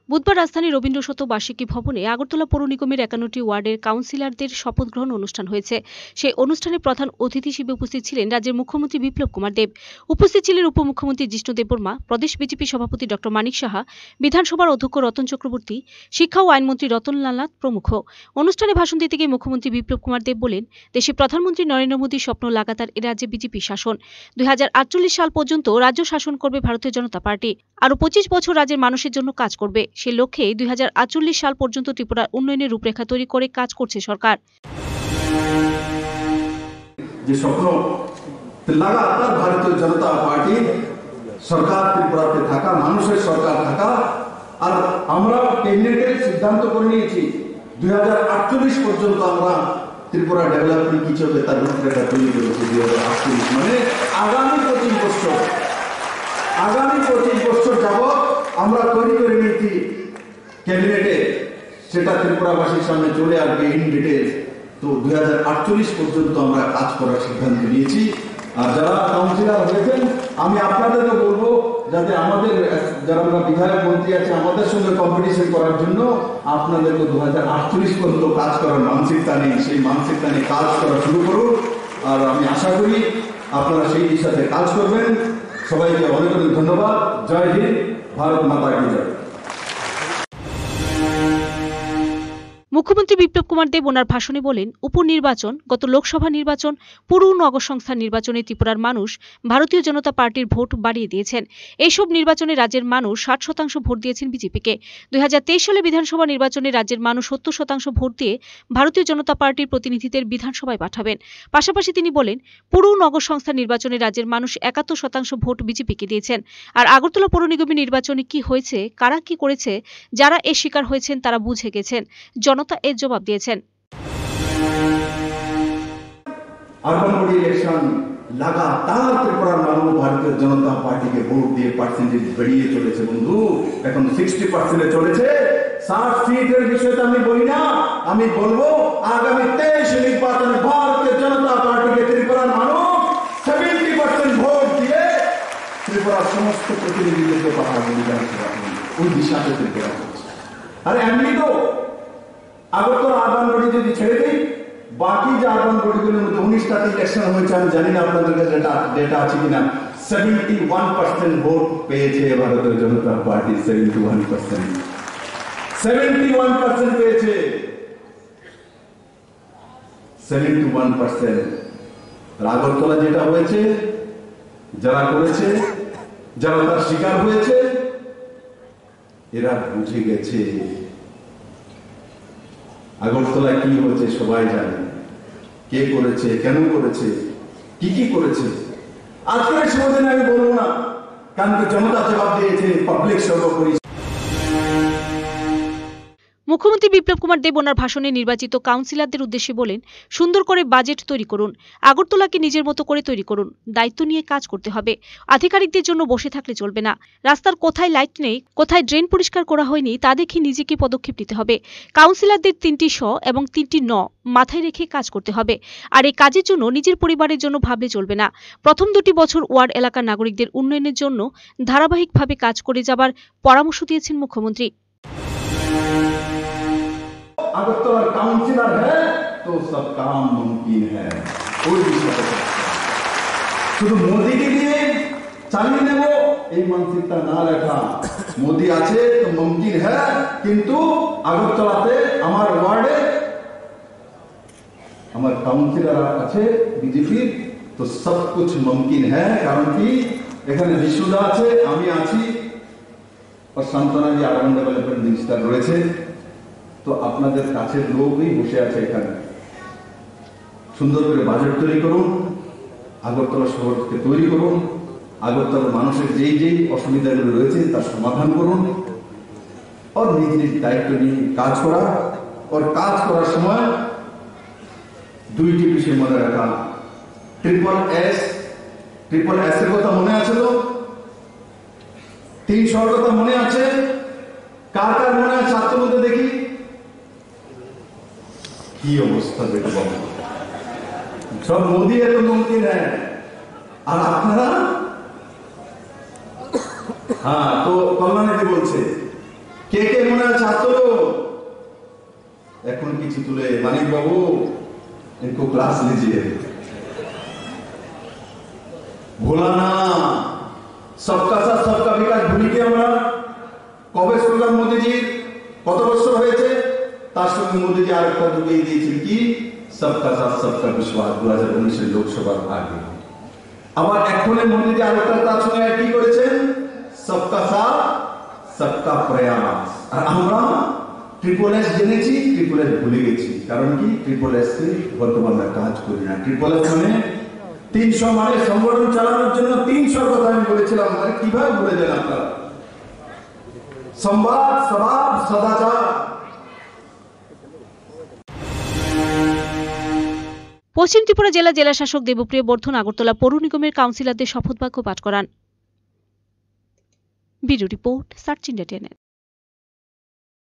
বুধবার রাজধানীর রবীন্দ্র শতবার্ষিকী ভবনে আগরতলা পৌর নিগমের ৫১টি ওয়ার্ডের কাউন্সিলরদের শপথ গ্রহণ অনুষ্ঠান হয়েছে। সেই অনুষ্ঠানে প্রধান অতিথি হিসেবে উপস্থিত ছিলেন রাজ্যের মুখ্যমন্ত্রী বিপ্লব কুমার দেব। উপস্থিত ছিলেন উপমুখ্যমন্ত্রী জিষ্ণু দেববর্মা, প্রদেশ বিজেপি সভাপতি ড মানিক সাহা, বিধানসভার অধ্যক্ষ রতন চক্রবর্তী, শিক্ষা ও আইনমন্ত্রী রতনলাল নাথ প্রমুখ। অনুষ্ঠানে ভাষণ দিতে গিয়ে মুখ্যমন্ত্রী বিপ্লব কুমার দেব বলেন, দেশে প্রধানমন্ত্রী নরেন্দ্র মোদীর স্বপ্ন লাগাতার এ রাজ্যে বিজেপি শাসন। ২০৪৮ সাল পর্যন্ত রাজ্য শাসন করবে ভারতীয় জনতা পার্টি। আরও ২৫ বছর রাজ্যের মানুষের জন্য কাজ করবে। সে লক্ষ্যে ২০৪৮ সাল পর্যন্ত ত্রিপুরার উন্নয়নের রূপরেখা তৈরি করে কাজ করছে সরকার। যে স্বপ্ন লাগাতার ভারতীয় জনতা পার্টি সরকার ত্রিপুরাতে থাকা, মানুষের সরকার থাকা, আর আমরা ক্যাবিনেটের সিদ্ধান্ত করে নিয়েছি ২০৪৮ পর্যন্ত আমরা ত্রিপুরা ডেভেলপমেন্ট কিছু হবে তার রূপরেখা তৈরি করেছি। ২০৪৮ মানে আগামী ২৫ বছর যাবৎ আমরা তৈরি করে নিয়েছি ক্যাবিনেটে, সেটা ত্রিপুরাবাসীর সামনে চলে আসবে ইন ডিটেলস। তো ২০৪৮ পর্যন্ত আমরা কাজ করার সিদ্ধান্ত নিয়েছি। আর যারা কাউন্সিলর হয়েছেন, আমি আপনাদেরকে বলবো যাতে আমাদের যারা আমরা বিধায়ক মন্ত্রী আছে আমাদের সঙ্গে কম্পিটিশন করার জন্য আপনাদেরকে ২০৪৮ পর্যন্ত কাজ করার মানসিকতা নেই, সেই মানসিকতা নিয়ে কাজ করা শুরু করুন। আর আমি আশা করি আপনারা সেই দিশাতে কাজ করবেন। সবাইকে অনেক অনেক ধন্যবাদ। জয় হিন্দ, ভারত মাতা কি জয়। মুখ্যমন্ত্রী বিপ্লব কুমার দেব ওনার ভাষণে বলেন, উপনির্বাচন, গত লোকসভা নির্বাচন, পুর নগর সংস্থার নির্বাচনে ত্রিপুরার মানুষ ভারতীয় জনতা পার্টির ভোট বাড়িয়ে দিয়েছেন। এইসব নির্বাচনে রাজ্যের মানুষ ৬০% ভোট দিয়েছেন বিজেপিকে। ২০২৩ সালে বিধানসভা নির্বাচনে রাজ্যের মানুষ ৭০% ভোট দিয়ে ভারতীয় জনতা পার্টির প্রতিনিধিদের বিধানসভায় পাঠাবেন। পাশাপাশি তিনি বলেন, পুর নগর সংস্থার নির্বাচনে রাজ্যের মানুষ ৭১% ভোট বিজেপিকে দিয়েছেন। আর আগরতলা পৌর নিগমের নির্বাচনে কি হয়েছে, কারা কি করেছে, যারা এর শিকার হয়েছেন তারা বুঝে গেছেন। জনতা এর জবাব দিয়েছেন। আরবান বডি ইলেকশন লাগাতার ত্রিপুরার মানুষ ভারতীয় জনতা পার্টিকে ভোট দিয়ে পার্সেন্টেজ বেরিয়ে চলেছে বন্ধু। এখন 60% চলেছে। 60 সিটের বিষয়টা আমি বলি না, আমি বলবো আগামী 23 নির্বাচনে ভারতীয় জনতা পার্টিকে ত্রিপুরার মানুষ 70% ভোট দিয়ে ত্রিপুরার সমস্ত প্রতিনিধিদেরকে পাঠাবে বিধানসভা। ওই দিশাতে ত্রিপুরা করছে। আর এমনি তো আগরতলা আরবান বডি যদি ছেড়ে দিই, বাকি যে আরবান বডিগুলোর মধ্যে 19টাতে ইলেকশন হয়েছে, আমি জানি না আপনাদের কাছে ডেটা আছে কিনা, 71% ভোট পেয়েছে ভারতীয় জনতা পার্টি। 71% পেয়েছে। 71%। আগরতলা যেটা হয়েছে, যারা করেছে, যারা তার শিকার হয়েছে, এরা বুঝে গেছে আগরতলায় কি হয়েছে। সবাই জানে কে করেছে, কেন করেছে, কি কি করেছে। আজকের সময় আমি বলবো না, কারণ জনতা জবাব দিয়েছে, পাবলিক সর্বোপরি। মুখ্যমন্ত্রী বিপ্লব কুমার দেব ওনার ভাষণে নির্বাচিত কাউন্সিলরদের উদ্দেশ্যে বলেন, সুন্দর করে বাজেট তৈরি করুন, আগরতলাকে নিজের মতো করে তৈরি করুন, দায়িত্ব নিয়ে কাজ করতে হবে। আধিকারিকদের জন্য বসে থাকলে চলবে না। রাস্তার কোথায় লাইট নেই, কোথায় ড্রেন পরিষ্কার করা হয়নি তা দেখে নিজেকে পদক্ষেপ নিতে হবে। কাউন্সিলরদের 3টি স এবং 3টি ন মাথায় রেখে কাজ করতে হবে। আর এই কাজের জন্য নিজের পরিবারের জন্য ভাবলে চলবে না। প্রথম 2টি বছর ওয়ার্ড এলাকার নাগরিকদের উন্নয়নের জন্য ধারাবাহিকভাবে কাজ করে যাবার পরামর্শ দিয়েছেন মুখ্যমন্ত্রী। আগরতলার কাউন্সিলর হ্যাঁ তো সব কাম মুমকিন হ্যাঁ। ওই বিষয়টা শুধু মোদীকে দিয়ে চালিয়ে নেব এই মানসিকতা না রাখা। মোদী আছে তো মুমকিন হ্যাঁ, কিন্তু আগরতলাতে আমার ওয়ার্ডে আমার কাউন্সিলর আছে বিজেপির, তো সব কুছ মুমকিন হ্যাঁ। কারণ কি, এখানে বিশুদা আছে, আমি আছি, আর সান্তনাজি আরবান ডেভেলপমেন্ট মিনিস্টার রয়েছে। তো আপনাদের কাছের লোকই বসে আছে এখানে। সুন্দর করে বাজেট তৈরি করুন, আগরতলা শহরকে তৈরি করুন, আগরতলার মানুষের যেই যেই অসুবিধাগুলো রয়েছে তার সমাধান করুন, আর নিজ নিজ দায়িত্ব নিয়ে কাজ করা। আর কাজ করার সময় 2টি বিষয় মনে রাখা। ট্রিপল এস এর কথা মনে আছে তো? 300 কথা মনে আছে? কার কার মনে আছে হাতের মধ্যে দেখি। কি অবস্থা বেটা বাবু, সব মোদী এত মুমকিন হ্যাঁ, আর আপনারা হ্যাঁ। তো কল্যাণীজি বলছে কে কে মনে আছে হাত তোলো। এখন কিছু তুলে মানিক বাবু इनको क्लास लीजिए। ভোলা না, সবকা সাথ সবকা বিকাশ ভুলি কি আমরা? কবে শুনলাম মোদীজির? কত বছর হয়েছে? তার সঙ্গে মোদীজি আরেকটা ঢুকিয়ে দিয়েছেন কি, সবকা সাথ সবকা বিশ্বাস 2019 লোকসভার আগে। আবার এখনই মোদীজি আরেকটা তার সঙ্গে কি করেছেন, সবকা সাথ সবকা প্রয়াস। আর আমরা ট্রিপল এস জেনেছি, ট্রিপল এস ভুলে গেছি। কারণ কি, ট্রিপল এস কে বর্তমানে কাজ করি না। ট্রিপল এস মানে 300 মানে সংগঠন চালানোর জন্য 300 কথা আমি বলেছিলাম। মানে কিভাবে ভুলে যান আপনারা? সংবাদ, স্বভাব, সদাচার। পশ্চিম ত্রিপুরা জেলা জেলাশাসক দেবপ্রিয় বর্ধন আগরতলা পৌর নিগমের কাউন্সিলরদের শপথ বাক্য পাঠ করান। Bureau report, search India.